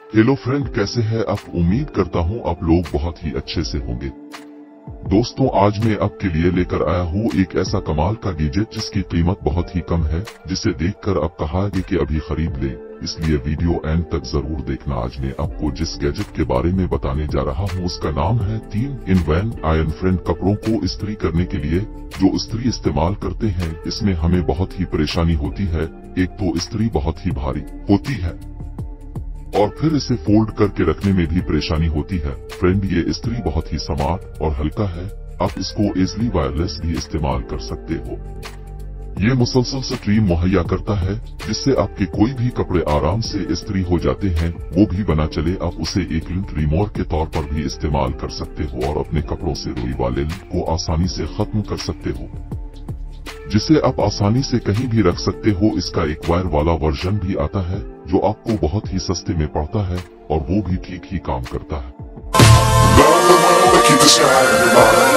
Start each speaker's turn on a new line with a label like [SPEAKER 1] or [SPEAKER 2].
[SPEAKER 1] Hello friend, कैसे हैं आप? उम्मीद करता हूँ आप लोग बहुत ही अच्छे से होंगे। दोस्तों, आज मैं आपके लिए लेकर आया हूँ एक ऐसा कमाल का गैजेट जिसकी कीमत बहुत ही कम है, जिसे देखकर आप कहोगे कि अभी खरीद लें। इसलिए वीडियो एंड तक जरूर देखना। आज मैं आपको जिस गैजेट के बारे में बताने जा रहा हूँ उसका नाम है 3-in-1 आयरन फ्रेंड। कपड़ों को इस्त्री करने के लिए जो इस्त्री इस्तेमाल करते हैं, इसमें हमें बहुत ही परेशानी होती है। एक तो इस्त्री बहुत ही भारी होती है और फिर इसे फोल्ड करके रखने में भी परेशानी होती है। फ्रेंड, ये इस्त्री बहुत ही स्मार्ट और हल्का है। आप इसको इजली वायरलेस भी इस्तेमाल कर सकते हो। ये मुसलसल स्ट्रीम मुहैया करता है, जिससे आपके कोई भी कपड़े आराम से इस्त्री हो जाते हैं, वो भी बना चले। आप उसे एक लिंट रिमूवर के तौर पर भी इस्तेमाल कर सकते हो और अपने कपड़ों से रुई वाले लिंट को आसानी से खत्म कर सकते हो, जिसे आप आसानी से कहीं भी रख सकते हो। इसका एक वायर वाला वर्जन भी आता है जो आपको बहुत ही सस्ते में पड़ता है और वो भी ठीक ही काम करता है।